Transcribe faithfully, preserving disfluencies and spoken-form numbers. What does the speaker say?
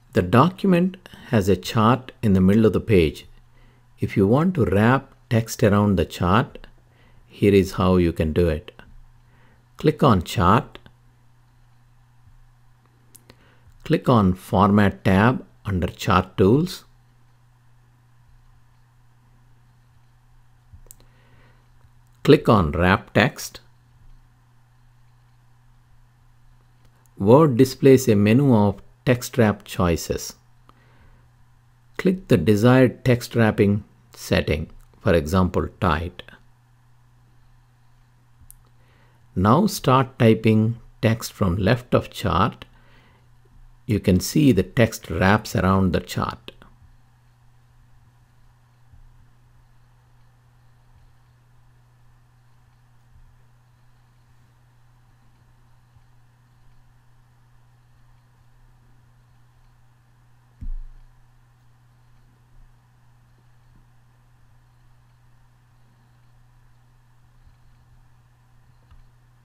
The document has a chart in the middle of the page. If you want to wrap text around the chart, here is how you can do it. Click on Chart. Click on Format tab under Chart Tools. Click on Wrap Text. Word displays a menu of text wrap choices. Click the desired text wrapping setting, for example, tight. Now start typing text from left of chart. You can see the text wraps around the chart.